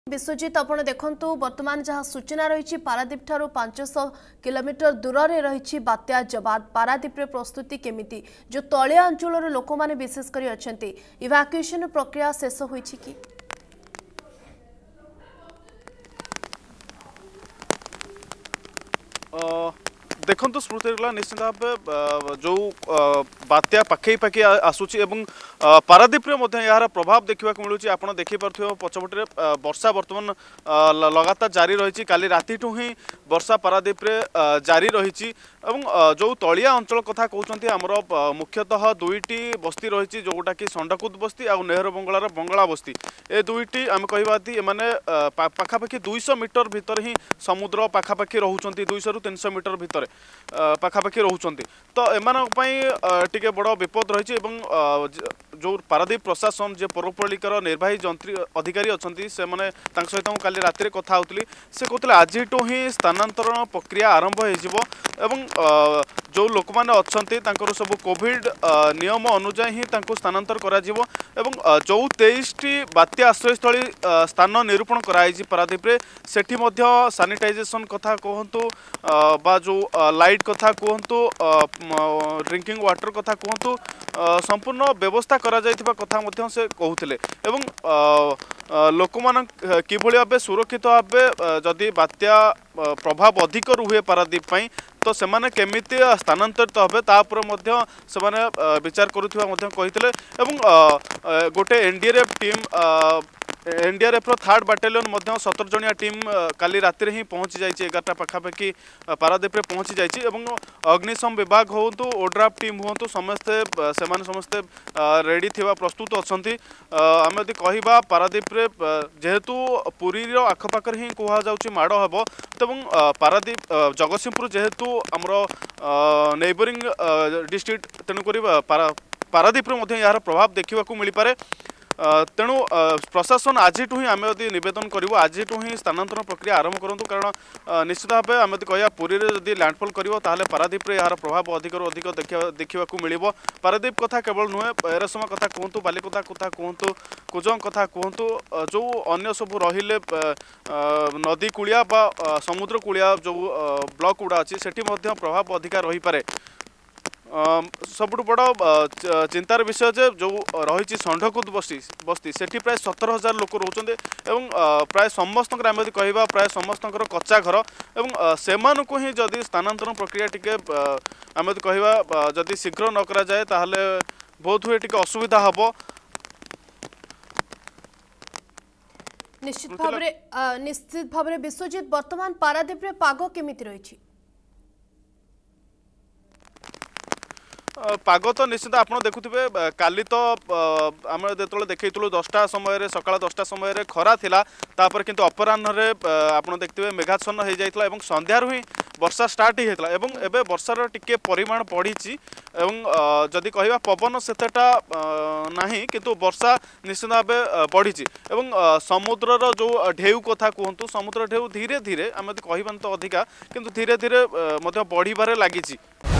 विश्वजित आपण देखंतु वर्तमान जहाँ सूचना रही पारादीप ठारू 500 किलोमीटर दूर में रही बात्या जवाद पारादीप रे प्रस्तुति केमिति जो तलिया अंचल लोक मैंने विशेषकर अच्छा इवाक्युएसन प्रक्रिया शेष हो कि देखो स्मृति निश्चित भाव जो बात्या पाखे पाखे आसूची एवं पारादीप यार प्रभाव देखा मिलूँ आप देखिपे पछपटे वर्षा वर्तमान लगातार जारी रही काली राति ही वर्षा पारादीप जारी रही जो तलिया अंचल कथा कहते आमर मुख्यतः दुईटी बस्ती रही जोटा कि संडाकुद बस्ती और नेहरू बंगलार बंगला बस्ती ए दुईटी आम कहती मैंने पाखापाखि 200 मीटर भितर ही समुद्र पाखापाखि रोच 200 ରୁ 300 मीटर भितर पाखापाखि रोच तो एम टे बड़ विपद रही जो पारादीप प्रशासन जे पौरपालिकार निर्वाही जंत्री अधिकारी अच्छा से मैंने सहित काली राति कथा होती से कहते आज ही स्थानांतरण प्रक्रिया आरंभ हो जो लोक मैंने अच्छा सब कोविड नियम अनुजाई ही स्थानांतर करा जो 23टी बात्या आश्रयस्थली स्थान निरूपण कराई पारादीप सेठी सानिटाइजेशन कथा कहतु बा जो लाइट कथा कहतु ड्रिंकिंग वाटर कथा कहतु संपूर्ण व्यवस्था करा जायतिबा कथा से कहते लोक मान किभली भाव सुरक्षित भाव जदि बात्या प्रभाव अधिक रुहे पारादीप तो सेमाने केमिति स्थानांतरित हे तापर विचार करुवा कहते गोटे NDRF team NDRF third battalion 17 जनिया टीम काली राति ही पहुँची जाइए 11टा पाखापाखि पारादीप पहुँची जाइए अग्निशम विभाग हो ओड्राफ टीम हूँ समस्ते समस्ते रेडी थिबा प्रस्तुत अच्छा आम यदि कहवा पारादीप जेहेतु पुरी आखपाखर ही कहुँ माड़ हे तेज पारादीप जगतसिंहपुर जेहेतु आमर नेबरिंग डिस्ट्रिक्ट तेणुक पारादीप यार प्रभाव देखा मिल पारे तेणु प्रशासन आज ही आम यदि नवेदन करूँ आज ही स्थानांतरण प्रक्रिया आरंभ करूँ कारण निश्चित भाव आम यदि कह पुरी जदि लैंडफॉल कर पारादीप यार प्रभाव अधिक अधिक देखा मिल पारादीप कथा केवल नुहे एरसमा कथा कहतु बालिकता कथा कहतु कुजंग कथा कहतु जो अन्य सब रहिले नदी कूलिया बा समुद्र कूलिया जो ब्लॉक गुड़ा अच्छी सेठी प्रभाव अधिका रही पारे सबुठ बड़ चिंतार विषय जे जो रही षंढकुद बस्ती से प्राय 17,000 लोक रोचते प्राय समस्त आम यदि कहवा प्राय समस्त कच्चा घर और से ही जदि स्थानांतरण प्रक्रिया टिके आम यदि कहवा जदि शीघ्र न करा जाए ताहले बहुत हुए टिके असुविधा हम निश्चित भाव विश्वजित वर्तमान पारादीप रे पाग केमिति रही पाग तो निश्चित आप देखुए काली तो आम जो देखु 10टा समय सकाल 10टा समय खरा थिला तापर किंतु अपराह्न आप देखते मेघाच्छन्न हो जाता और संध्यार ही वर्षा स्टार्ट ही होता एवं वर्षार टिके परिमाण बढ़ी जदि कहवा पवन सेतेटा नहीं किंतु वर्षा निश्चित भाव बढ़ी समुद्रर जो ढेउ कथा कहतु समुद्र ढेउ धीरे धीरे आम कहबान तो अधिका किंतु धीरे धीरे बढ़िबारे लगी